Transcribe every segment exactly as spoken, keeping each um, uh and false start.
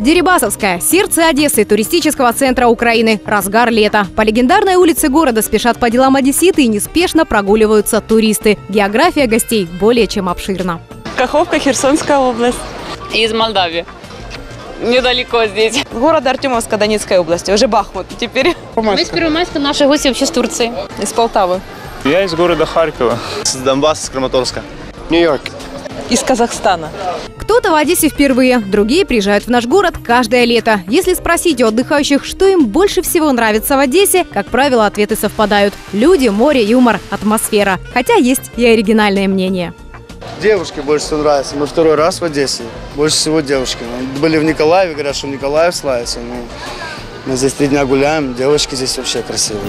Дерибасовская – сердце Одессы, туристического центра Украины. Разгар лета. По легендарной улице города спешат по делам одесситы и неспешно прогуливаются туристы. География гостей более чем обширна. Каховка, Херсонская область. Из Молдавии. Недалеко здесь. Город Артемовска, Донецкой области. Уже Бахмут теперь. Мы из Первомайска, наши гости вообще с Турции. Из Полтавы. Я из города Харькова. С Донбасса, с Краматорска. Нью-Йорк. Из Казахстана. Кто-то в Одессе впервые, другие приезжают в наш город каждое лето. Если спросить у отдыхающих, что им больше всего нравится в Одессе, как правило, ответы совпадают. Люди, море, юмор, атмосфера. Хотя есть и оригинальное мнение. Девушки больше всего нравятся. Мы второй раз в Одессе. Больше всего девушки. Мы были в Николаеве, говорят, что Николаев славится. Ну, мы здесь три дня гуляем, девушки здесь вообще красивые.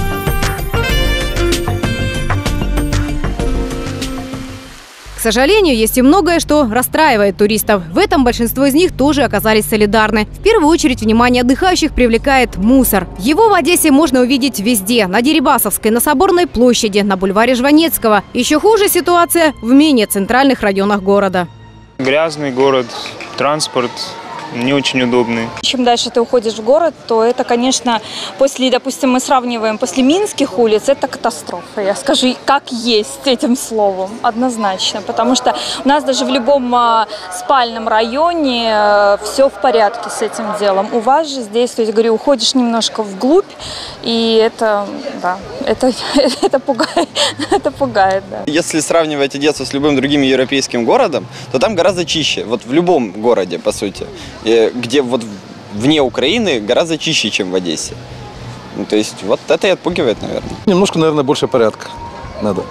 К сожалению, есть и многое, что расстраивает туристов. В этом большинство из них тоже оказались солидарны. В первую очередь внимание отдыхающих привлекает мусор. Его в Одессе можно увидеть везде. На Дерибасовской, на Соборной площади, на бульваре Жванецкого. Еще хуже ситуация в менее центральных районах города. Грязный город, транспорт не очень удобный. Чем дальше ты уходишь в город, то это, конечно, после, допустим, мы сравниваем после Минских улиц, это катастрофа. Я скажу, как есть этим словом, однозначно. Потому что у нас даже в любом а, спальном районе а, все в порядке с этим делом. У вас же здесь, то есть, говорю, уходишь немножко вглубь, и это, да, это, это пугает, это пугает, да. Если сравнивать Одессу с любым другим европейским городом, то там гораздо чище. Вот в любом городе, по сути. Где вот вне Украины гораздо чище, чем в Одессе. Ну, то есть вот это и отпугивает, наверное. Немножко, наверное, больше порядка надо.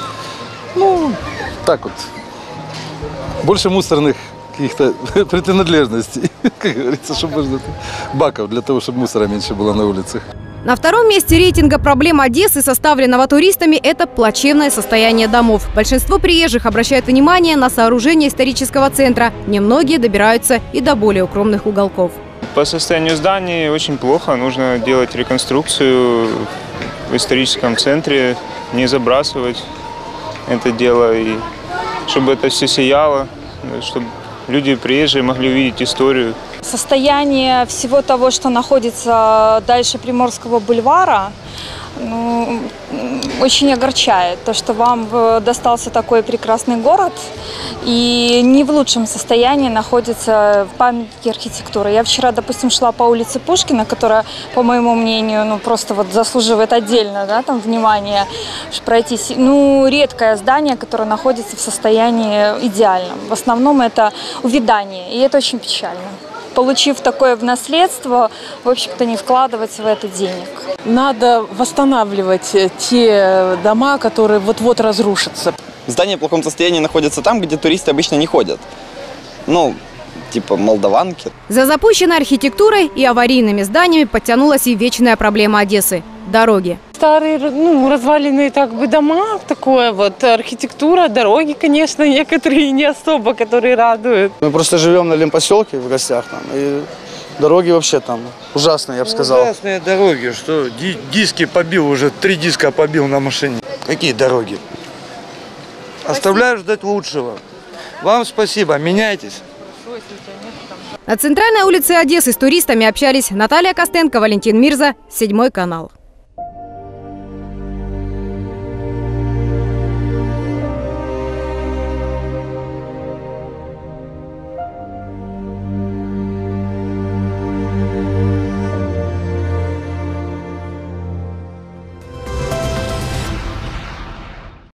Ну, так вот. Больше мусорных каких-то принадлежностей, как говорится, чтобы баков, для того, чтобы мусора меньше было на улицах. На втором месте рейтинга проблем Одессы, составленного туристами, это плачевное состояние домов. Большинство приезжих обращают внимание на сооружение исторического центра. Немногие добираются и до более укромных уголков. По состоянию зданий очень плохо. Нужно делать реконструкцию в историческом центре, не забрасывать это дело, и чтобы это все сияло, чтобы люди приезжие могли увидеть историю. Состояние всего того, что находится дальше Приморского бульвара, ну, очень огорчает. То, что вам достался такой прекрасный город и не в лучшем состоянии находится в памятнике архитектуры. Я вчера, допустим, шла по улице Пушкина, которая, по моему мнению, ну, просто вот заслуживает отдельно, да, там, внимания, пройтись. Ну, редкое здание, которое находится в состоянии идеальном. В основном это увядание, и это очень печально. Получив такое в наследство, в общем-то, не вкладывать в это денег. Надо восстанавливать те дома, которые вот-вот разрушатся. Здания в плохом состоянии находятся там, где туристы обычно не ходят. Ну, типа молдаванки. За запущенной архитектурой и аварийными зданиями подтянулась и вечная проблема Одессы – дороги. Старые, ну, разваленные так бы дома, такое вот, архитектура, дороги, конечно, некоторые не особо, которые радуют. Мы просто живем на Лемпоселке в гостях там, и дороги вообще там ужасные, я бы сказал. Ужасные дороги, что ди диски побил, уже три диска побил на машине. Какие дороги? Спасибо. Оставляю ждать лучшего. Вам спасибо, меняйтесь. На центральной улице Одессы с туристами общались Наталья Костенко, Валентин Мирза, Седьмой канал.